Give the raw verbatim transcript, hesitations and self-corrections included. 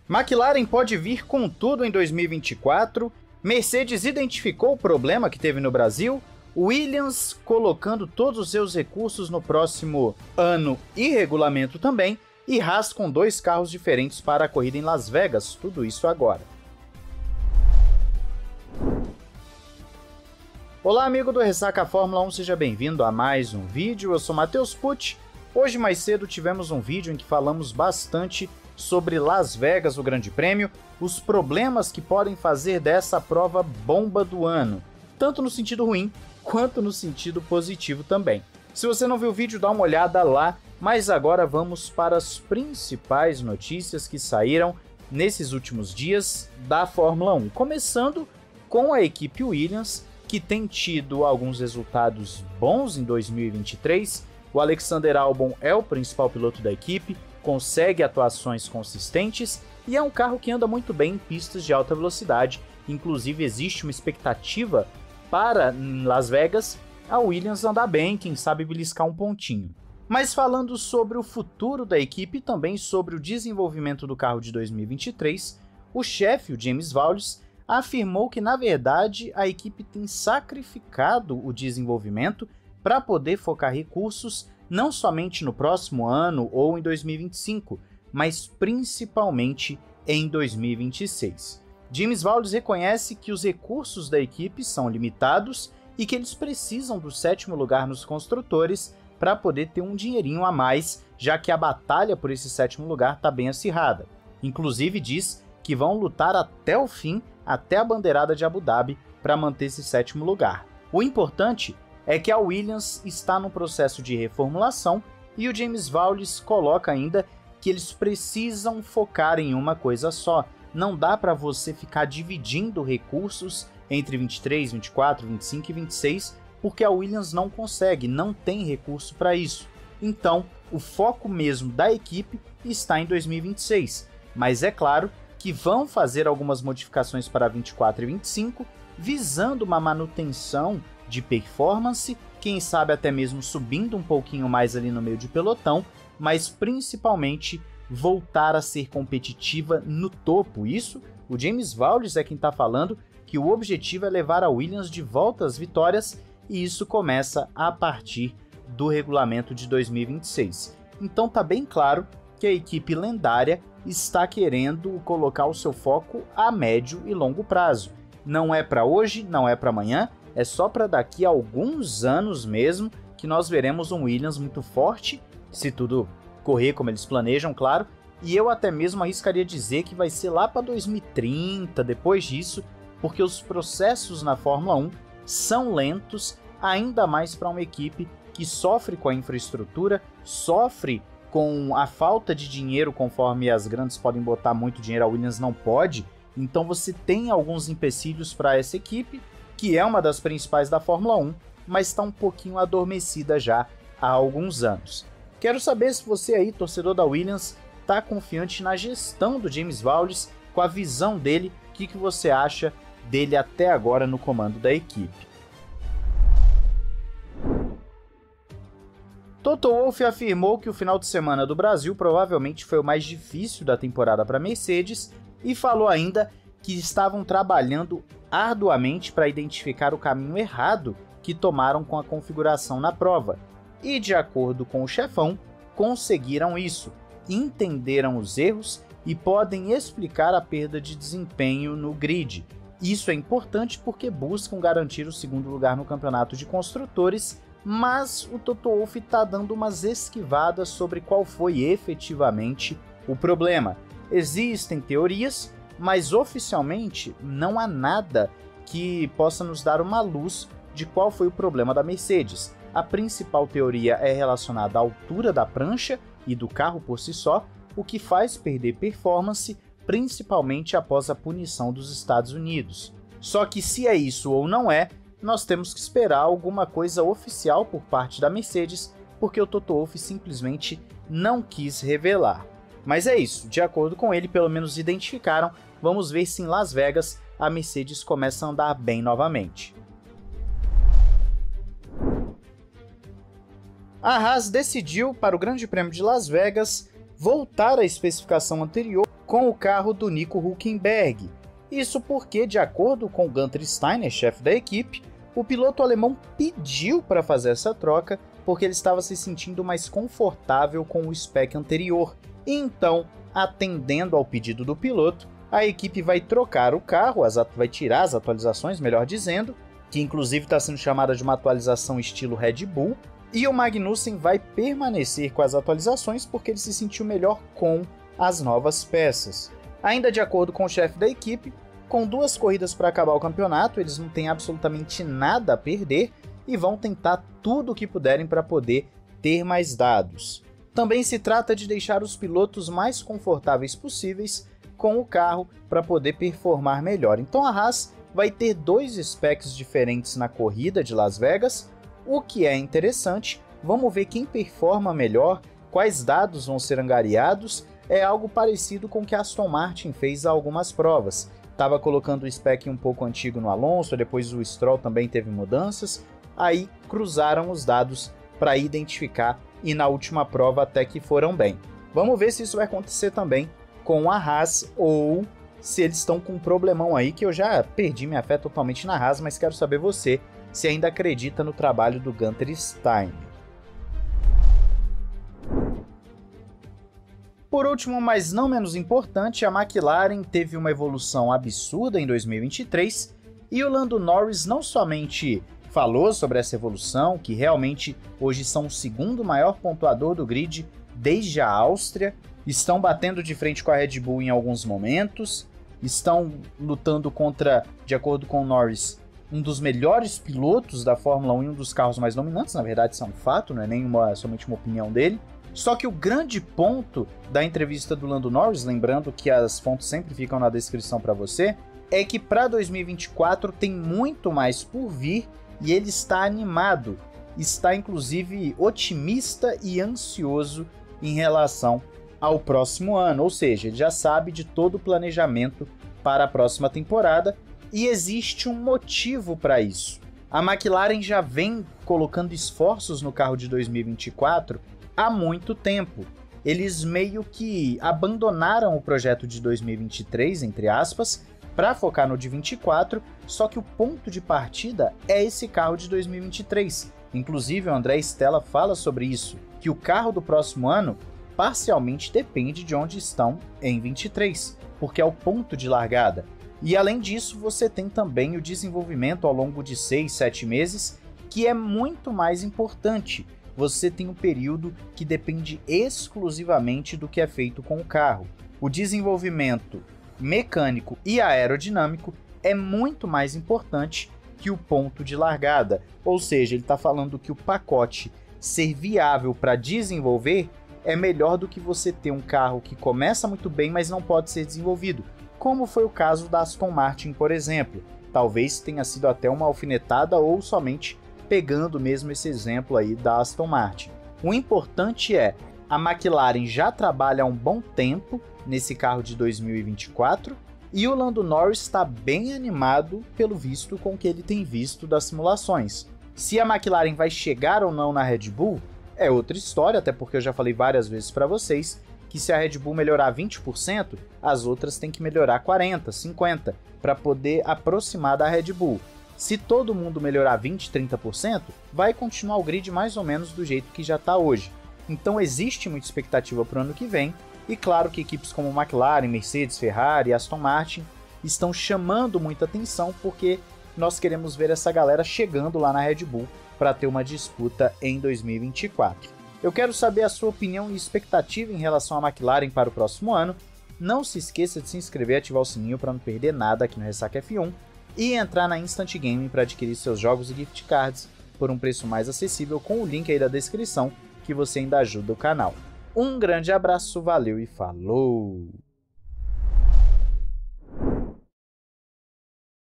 McLaren pode vir com tudo em dois mil e vinte e quatro, Mercedes identificou o problema que teve no Brasil, Williams colocando todos os seus recursos no próximo ano e regulamento também, e Haas com dois carros diferentes para a corrida em Las Vegas, tudo isso agora. Olá amigo do Ressaca Fórmula um, seja bem-vindo a mais um vídeo, eu sou Matheus Pucci. Hoje mais cedo tivemos um vídeo em que falamos bastante sobre Las Vegas, o Grande Prêmio, os problemas que podem fazer dessa prova bomba do ano, tanto no sentido ruim quanto no sentido positivo também. Se você não viu o vídeo, dá uma olhada lá, mas agora vamos para as principais notícias que saíram nesses últimos dias da Fórmula um, começando com a equipe Williams, que tem tido alguns resultados bons em dois mil e vinte e três, o Alexander Albon é o principal piloto da equipe, consegue atuações consistentes e é um carro que anda muito bem em pistas de alta velocidade, inclusive existe uma expectativa para em Las Vegas a Williams andar bem, quem sabe beliscar um pontinho. Mas falando sobre o futuro da equipe e também sobre o desenvolvimento do carro de dois mil e vinte e três, o chefe, o James Vowles, afirmou que na verdade a equipe tem sacrificado o desenvolvimento para poder focar recursos não somente no próximo ano ou em dois mil e vinte e cinco, mas principalmente em dois mil e vinte e seis. James Vowles reconhece que os recursos da equipe são limitados e que eles precisam do sétimo lugar nos construtores para poder ter um dinheirinho a mais, já que a batalha por esse sétimo lugar está bem acirrada. Inclusive diz que vão lutar até o fim, até a bandeirada de Abu Dhabi, para manter esse sétimo lugar. O importante é que a Williams está no processo de reformulação e o James Vowles coloca ainda que eles precisam focar em uma coisa só. Não dá para você ficar dividindo recursos entre vinte e três, vinte e quatro, vinte e cinco e vinte e seis, porque a Williams não consegue, não tem recurso para isso. Então, o foco mesmo da equipe está em dois mil e vinte e seis, mas é claro que vão fazer algumas modificações para vinte e quatro e vinte e cinco, visando uma manutenção de performance, quem sabe até mesmo subindo um pouquinho mais ali no meio de pelotão, mas principalmente voltar a ser competitiva no topo. Isso, o James Vowles é quem está falando que o objetivo é levar a Williams de volta às vitórias e isso começa a partir do regulamento de dois mil e vinte e seis. Então tá bem claro que a equipe lendária está querendo colocar o seu foco a médio e longo prazo. Não é para hoje, não é para amanhã, é só para daqui a alguns anos mesmo que nós veremos um Williams muito forte, se tudo correr como eles planejam, claro, e eu até mesmo arriscaria dizer que vai ser lá para dois mil e trinta, depois disso, porque os processos na Fórmula um são lentos, ainda mais para uma equipe que sofre com a infraestrutura, sofre com a falta de dinheiro, conforme as grandes podem botar muito dinheiro, a Williams não pode, então você tem alguns empecilhos para essa equipe, que é uma das principais da Fórmula um, mas está um pouquinho adormecida já há alguns anos. Quero saber se você aí, torcedor da Williams, está confiante na gestão do James Vowles, com a visão dele, o que, que você acha dele até agora no comando da equipe. Toto Wolff afirmou que o final de semana do Brasil provavelmente foi o mais difícil da temporada para a Mercedes e falou ainda que estavam trabalhando arduamente para identificar o caminho errado que tomaram com a configuração na prova. E de acordo com o chefão, conseguiram isso, entenderam os erros e podem explicar a perda de desempenho no grid. Isso é importante porque buscam garantir o segundo lugar no campeonato de construtores, mas o Toto Wolff está dando umas esquivadas sobre qual foi efetivamente o problema. Existem teorias, mas oficialmente não há nada que possa nos dar uma luz de qual foi o problema da Mercedes. A principal teoria é relacionada à altura da prancha e do carro por si só, o que faz perder performance, principalmente após a punição dos Estados Unidos. Só que se é isso ou não é, nós temos que esperar alguma coisa oficial por parte da Mercedes, porque o Toto Wolff simplesmente não quis revelar. Mas é isso, de acordo com ele, pelo menos identificaram. Vamos ver se em Las Vegas a Mercedes começa a andar bem novamente. A Haas decidiu, para o Grande Prêmio de Las Vegas, voltar à especificação anterior com com o carro do Nico Hülkenberg. Isso porque, de acordo com Gunther Steiner, chefe da equipe, o piloto alemão pediu para fazer essa troca porque ele estava se sentindo mais confortável com o spec anterior. E então, atendendo ao pedido do piloto, a equipe vai trocar o carro, vai tirar as atualizações, melhor dizendo, que inclusive está sendo chamada de uma atualização estilo Red Bull, e o Magnussen vai permanecer com as atualizações porque ele se sentiu melhor com as novas peças. Ainda de acordo com o chefe da equipe, com duas corridas para acabar o campeonato, eles não têm absolutamente nada a perder e vão tentar tudo o que puderem para poder ter mais dados. Também se trata de deixar os pilotos mais confortáveis possíveis com o carro para poder performar melhor. Então a Haas vai ter dois specs diferentes na corrida de Las Vegas, o que é interessante. Vamos ver quem performa melhor, quais dados vão ser angariados. É algo parecido com o que a Aston Martin fez há algumas provas. Estava colocando o spec um pouco antigo no Alonso, depois o Stroll também teve mudanças, aí cruzaram os dados para identificar e na última prova até que foram bem. Vamos ver se isso vai acontecer também com a Haas ou se eles estão com um problemão aí, que eu já perdi minha fé totalmente na Haas, mas quero saber você se ainda acredita no trabalho do Gunther Steiner. Por último, mas não menos importante, a McLaren teve uma evolução absurda em dois mil e vinte e três e o Lando Norris não somente falou sobre essa evolução, que realmente hoje são o segundo maior pontuador do grid desde a Áustria, estão batendo de frente com a Red Bull em alguns momentos, estão lutando contra, de acordo com o Norris, um dos melhores pilotos da Fórmula um e um dos carros mais dominantes. Na verdade isso é um fato, não é nem uma, somente uma opinião dele. Só que o grande ponto da entrevista do Lando Norris, lembrando que as fontes sempre ficam na descrição para você, é que para dois mil e vinte e quatro tem muito mais por vir e ele está animado, está inclusive otimista e ansioso em relação ao próximo ano, ou seja, ele já sabe de todo o planejamento para a próxima temporada e existe um motivo para isso. A McLaren já vem colocando esforços no carro de dois mil e vinte e quatro há muito tempo. Eles meio que abandonaram o projeto de dois mil e vinte e três, entre aspas, para focar no de vinte e quatro, só que o ponto de partida é esse carro de dois mil e vinte e três. Inclusive, o André Stella fala sobre isso, que o carro do próximo ano parcialmente depende de onde estão em vinte e três, porque é o ponto de largada. E além disso, você tem também o desenvolvimento ao longo de seis, sete meses, que é muito mais importante. Você tem um período que depende exclusivamente do que é feito com o carro. O desenvolvimento mecânico e aerodinâmico é muito mais importante que o ponto de largada. Ou seja, ele está falando que o pacote ser viável para desenvolver é melhor do que você ter um carro que começa muito bem, mas não pode ser desenvolvido, como foi o caso da Aston Martin, por exemplo. Talvez tenha sido até uma alfinetada ou somente pegando mesmo esse exemplo aí da Aston Martin. O importante é, a McLaren já trabalha há um bom tempo nesse carro de dois mil e vinte e quatro e o Lando Norris está bem animado pelo visto com o que ele tem visto das simulações. Se a McLaren vai chegar ou não na Red Bull é outra história, até porque eu já falei várias vezes para vocês que se a Red Bull melhorar vinte por cento, as outras têm que melhorar quarenta por cento, cinquenta por cento para poder aproximar da Red Bull. Se todo mundo melhorar vinte, trinta por cento, vai continuar o grid mais ou menos do jeito que já está hoje. Então existe muita expectativa para o ano que vem, e claro que equipes como McLaren, Mercedes, Ferrari e Aston Martin estão chamando muita atenção porque nós queremos ver essa galera chegando lá na Red Bull para ter uma disputa em dois mil e vinte e quatro. Eu quero saber a sua opinião e expectativa em relação à McLaren para o próximo ano. Não se esqueça de se inscrever e ativar o sininho para não perder nada aqui no Ressaca F um. E entrar na Instant Gaming para adquirir seus jogos e gift cards por um preço mais acessível com o link aí da descrição que você ainda ajuda o canal. Um grande abraço, valeu e falou!